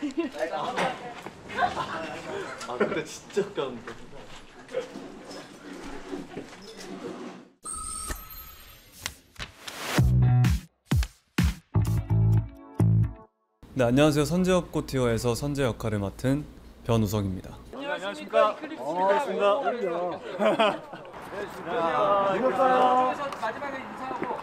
아 근데 진짜 깜깜. 네, 안녕하세요. 선제업고 티어에서 선제 역할을 맡은 변우석입니다. 안녕하십니까. 반갑습니다. 마지막에 인사하고.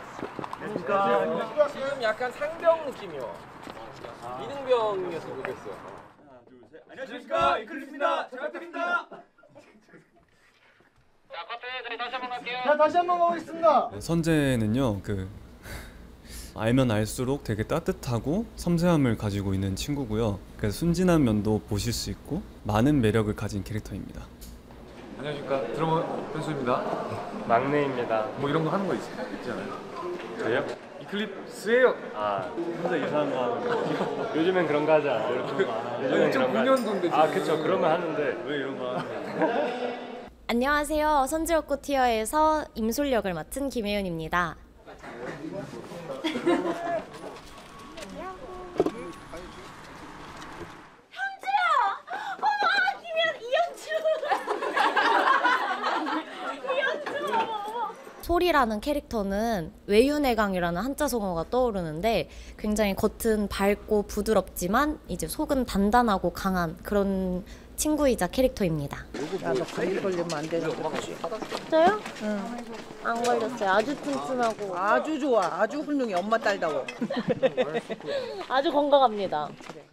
지금 약간 상병 느낌이요. 이등병이었으면 좋겠어. 하나, 둘, 셋. 안녕하십니까. 이클립스입니다. 잘 부탁드립니다. 자, 커트 저희 다시 한번 갈게요. 자, 다시 한번 가보겠습니다. 선제는요, 알면 알수록 되게 따뜻하고 섬세함을 가지고 있는 친구고요. 그래서 순진한 면도 보실 수 있고 많은 매력을 가진 캐릭터입니다. 안녕하십니까. 드러머 현수입니다. 막내입니다. 뭐 이런 거 하는 거 있잖아요. 저요? 이클립스예요. 아, 혼자 이상한 거 하는 거. 요즘엔 그런 거 하지 않아요. 요즘엔 그런 거 2009년도인데. 아, 그쵸. 그러면 하는데 왜 이런 거 하는 거예요? 안녕하세요. 선제업고 티어에서 임솔 역을 맡은 김혜윤입니다. 소리라는 캐릭터는 외유내강이라는 한자성어가 떠오르는데 굉장히 겉은 밝고 부드럽지만 이제 속은 단단하고 강한 그런 친구이자 캐릭터입니다. 야, 너 감기 걸리면 안 되는 거지. 진짜요? 응. 안 걸렸어요. 아주 튼튼하고 아주 좋아. 아주 훌륭해. 엄마 딸다워. 아주 건강합니다.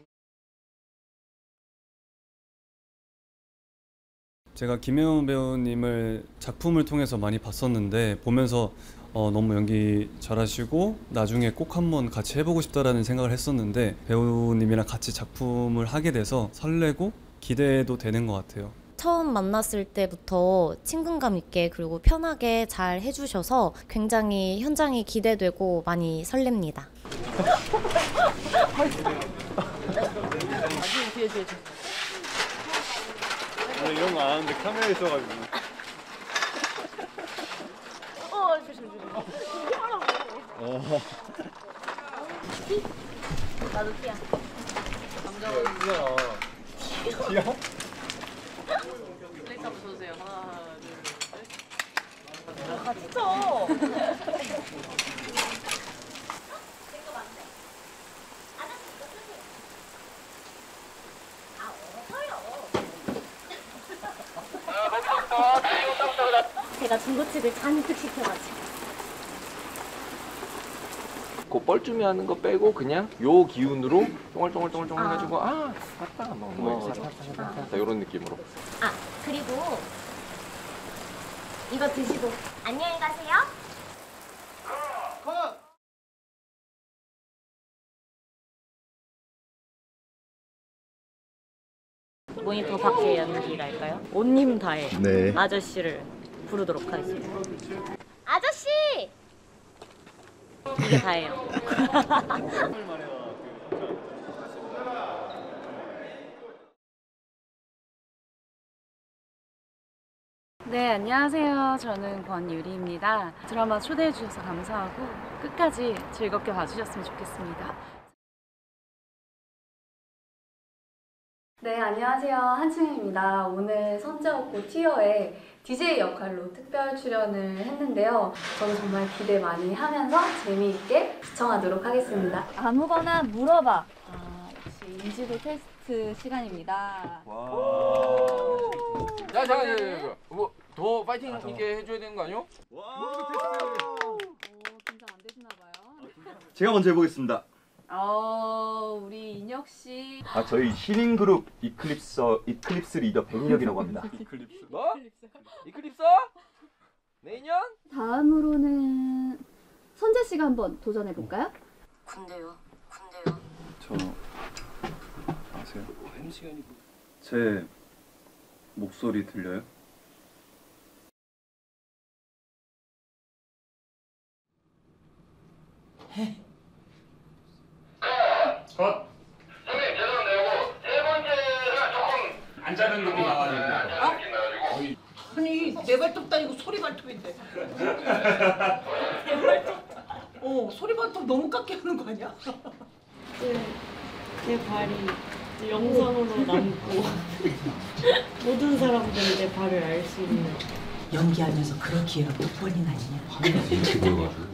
제가 김혜원 배우님을 작품을 통해서 많이 봤었는데 보면서 너무 연기 잘하시고 나중에 꼭 한번 같이 해보고 싶다라는 생각을 했었는데 배우님이랑 같이 작품을 하게 돼서 설레고 기대도 되는 것 같아요. 처음 만났을 때부터 친근감 있게 그리고 편하게 잘 해주셔서 굉장히 현장이 기대되고 많이 설렙니다. 뒤에. 이런 거 안 하는데 카메라 있어가지고. 조심. 나도 띠야. 티야? 플레이트 한번 쳐주세요. 하나, 둘, 셋. 아 진짜. 제가 중고책을 잔뜩 시켜가지고. 그 뻘쭘이 하는 거 빼고 그냥 요 기운으로 쫑알쫑알 해가지고 맞다 뭐 이런 느낌으로. 아 그리고 이거 드시고 안녕히 가세요. 모니터 밖에 연기랄까요? 온님 다해 아저씨를 부르도록 하겠습니다. 아저씨! 이게 다예요. 네, 안녕하세요. 저는 권유리입니다. 드라마 초대해 주셔서 감사하고 끝까지 즐겁게 봐주셨으면 좋겠습니다. 네, 안녕하세요. 한승현입니다. 오늘 선제업고 티어에 DJ 역할로 특별 출연을 했는데요. 저는 정말 기대 많이 하면서 재미있게 시청하도록 하겠습니다. 아무거나 물어봐. 역시 인지도 테스트 시간입니다. 자, 더 파이팅 있게 해줘야 되는 거 아니요? 긴장 안 되시나 봐요. 제가 먼저 해보겠습니다. 우리 인혁 씨. 저희 신인 그룹 이클립스 리더 백인혁이라고 합니다. 뭐? 이클립스? 내년? 다음으로는 선재 씨가 한번 도전해 볼까요? 군대요. 저 아세요? 제 목소리 들려요? 컷. 선생님 죄송한데요. 세 번째가 조금 안 자는 느낌 나가지고. 아니, 내 발톱 다니고 소리 발톱인데. 소리 발톱 너무 깎게 하는 거 아니야? 제 발이 영상으로 남고 모든 사람들이 내 발을 알 수 있는. 연기하면서 그런 기회가 몇 번이나 있냐? 이렇게 보여가지고.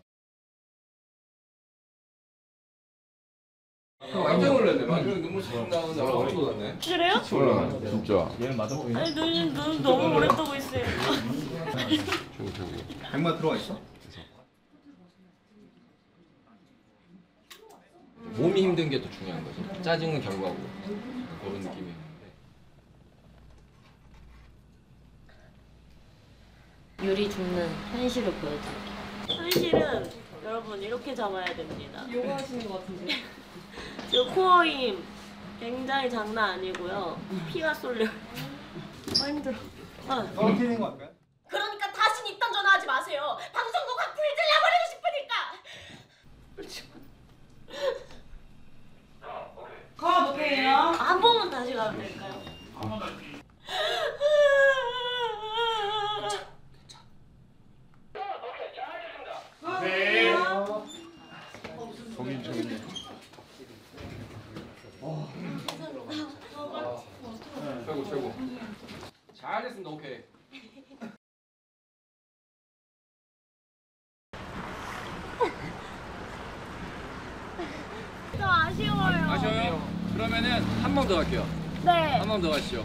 깜짝 놀랐네. 마지막에 눈물 싹 나오는데 아무것도 돋았네. 그래요? 진짜. 얘는 맞아 보이네. 아니 눈 너무 오래 뜨고 있어요. 백마 들어와 있어? 몸이 힘든 게 더 중요한 거죠. 짜증은 결과고 그런 느낌이었는데. 유리 죽는 현실을 보여드릴게요. 현실은 여러분 이렇게 잡아야 됩니다. 요가 하시는 것 같은데. 저 코어 힘 굉장히 장난 아니고요. 피가 쏠려. 힘들어. 어떻게 된 거 할까요? 그러니까 다신 입단 전화하지 마세요. 방송국 확 불질러버리고 싶으니까. 가볼게요. 한 번만 다시 가도 될까요? 네. 저기 있네. 최고. 잘했습니다. 오케이. 저 아쉬워요. 아쉬워요? 그러면은 한 번 더 갈게요. 네. 한 번 더 가시죠.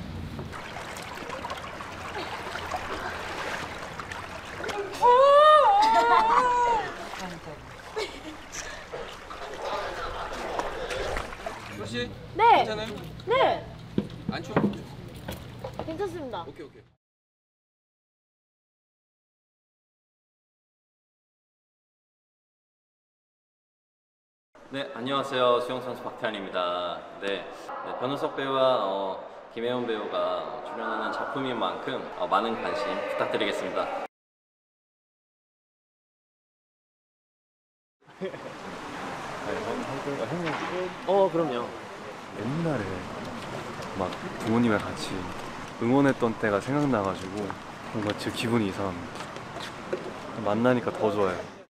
혹시? 네. 괜찮아요? 네. 안 추워? 괜찮습니다. 오케이. 네, 안녕하세요. 수영선수 박태환입니다. 네, 변우석 배우와 김혜원 배우가 출연하는 작품인 만큼 많은 관심 부탁드리겠습니다. 그럼요. 옛날에 막 부모님이랑 같이 응원했던 때가 생각나가지고 뭔가 지금 기분이 이상합니다. 만나니까 더 좋아요.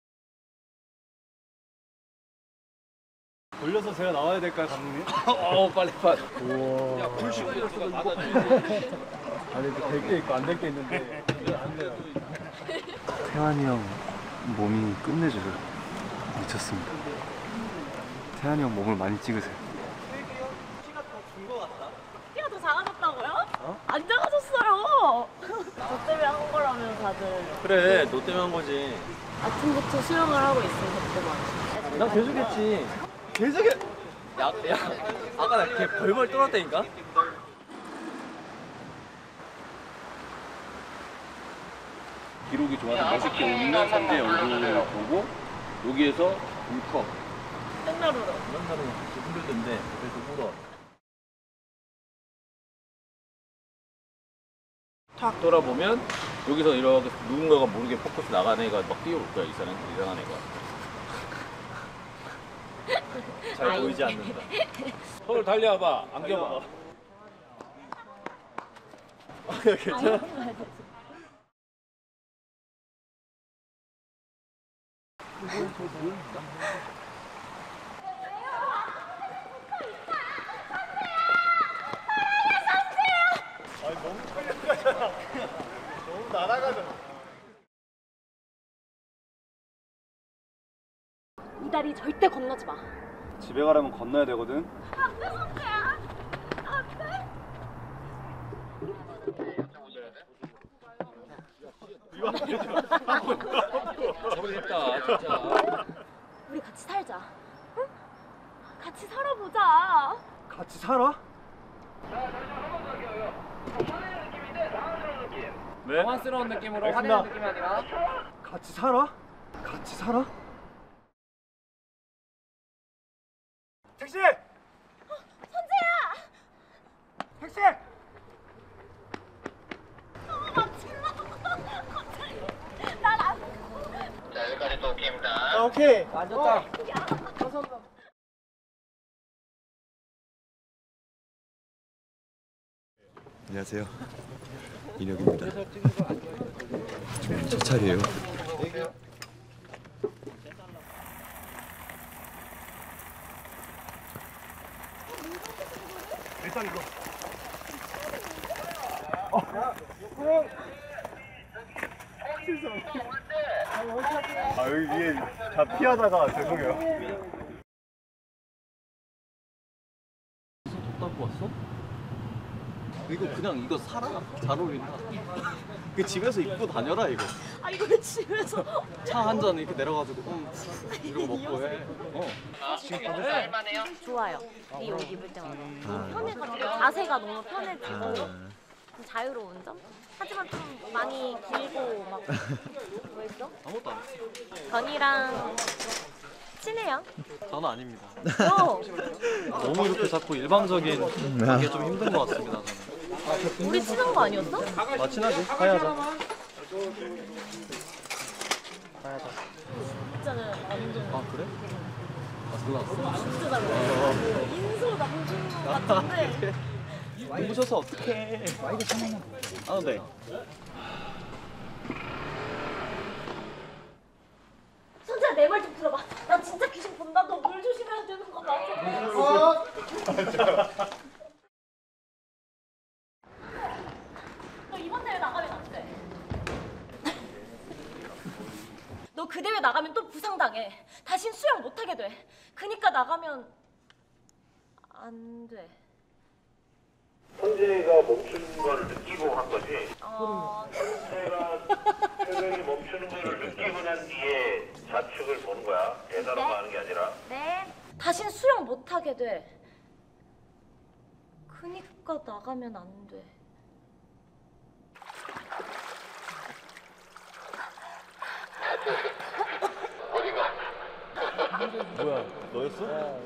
돌려서 제가 나와야 될까요, 감독님? 빨리. 우와. 야, 불씨가 이렇게 받아주지. 아니, 될 게 있고 안 될 게 있는데 안 돼요. 태환이 형 몸이 끝내줘요. 미쳤습니다. 태환이 형 몸을 많이 찍으세요. 키가 더 준 거 같다. 키가 더 작아졌다고요? 안 작아졌어요. 저 때문에 한 거라면 다들. 그래, 너 때문에 한 거지. 아침부터 수영을 하고 있어서 그때 많이. 난 계속 했지. 계속 해. 야, 아까 나 걔 벌벌 떨었다니까? 기록이 좋아서 멋있게 웃는 선재 얼굴을 보고 여기에서 울컥. 맨날 울어. 맨날은 힘들던데 그래서 울어. 탁 돌아보면 여기서 이렇게 누군가가 모르게 포커스 나간 애가 막 뛰어올 거야. 이 사람 이상한 애가. 잘 보이지 않는다. 손을 달려와봐. 안겨봐. 괜찮아? 아니, 너무 끌려가잖아. 너무 날아가잖아. 이 다리 절대 건너지 마. 집에 가려면 건너야 되거든. 안 돼, 성태야. 안 돼. 잘못했다, 진짜. 우리 같이 살자. 응? 같이 살아보자. 같이 살아? 네? 당황스러운 느낌으로 화내는 느낌이 아니라. 같이 살아? 같이 살아? 택시! 선재야. 택시! 난안 자, 여기까지 또 오케이입니다. 아, 오케이. 앉았다. 안녕하세요. 인혁입니다. 첫 차례예요. 일단 이거. 아 여기 위에 다 피하다가 죄송해요. 닦고 왔어? 이거 그냥 이거 사라? 잘 어울린다. 그 집에서 입고 다녀라 이거. 아 이거 왜 집에서? 차 한 잔 이렇게 내려가지고 이러고 먹고 해. 좋아요. 이 옷 입을 때마다 너무 편해가지고 자세가 너무 편해지고 좀 자유로운 점? 하지만 좀 많이 길고 막 뭐 있어? 아무것도 안 했어. 건이랑 친해요. 저는 아닙니다. 어. 너무 이렇게 자꾸 일방적인 게 좀 힘든 것 같습니다. 저는. 우리 친한 거 아니었어? 아 친하지? 가야죠. 진짜는 완전. 아 그래? 아 몰랐어. 진짜 잘 먹어. 인소 남준 같은데. 눈부셔서 어떡해. 아 네. 선재야 내 말 좀 들어봐. 나 진짜 귀신 본다. 너 물 조심해야 되는 거 맞아? 너 이번 대회 나가면 안 돼. 너 그 대회 나가면 또 부상당해. 다신 수영 못하게 돼. 그니까 나가면 안 돼. 선재가 멈추는 걸 느끼고 한 거지. 선재가 표정이 멈추는 걸 느끼고 난 뒤에 좌측을 보는 거야. 대사로만 하는 게 아니라. 네. 다신 수영 못하게 돼. 그니까 나가면 안 돼. 뭐야, 너였어?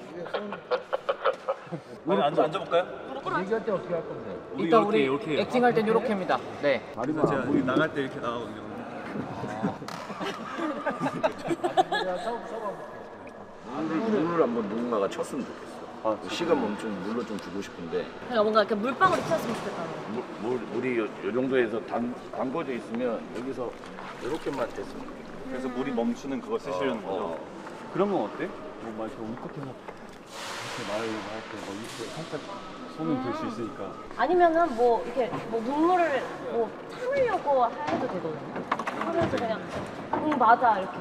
우리 앉아볼까요? 얘기할 때 어떻게 할 건데? 일단 우리 이렇게 액팅할 땐 이렇게입니다. 네. 그래서 제가 우리 나갈 때 이렇게 나가거든요. 물을 한번 누군가가 쳤으면 좋겠어. 시간 멈춘 물로 좀 주고 싶은데 그러니까 뭔가 이렇게 물방울이 튀었으면 좋겠다. 물이 요 정도에서 담궈져 있으면 여기서 이렇게만 됐으면 좋겠어. 그래서 물이 멈추는 그거 쓰시려는 거죠? 그러면 어때? 뭐 이렇게 울컥해서 이렇게 말을 할때뭐 이렇게 살짝 손은 들 수 있으니까. 아니면은 뭐 이렇게 뭐 눈물을 뭐 참으려고 해도 되거든요. 하면서 그냥 응 맞아 이렇게.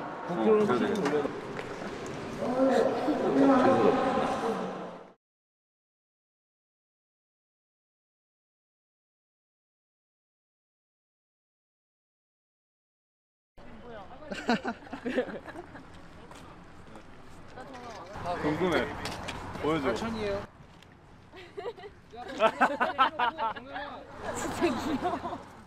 궁금해. 보여줘. 천이에요. 진짜 귀여워.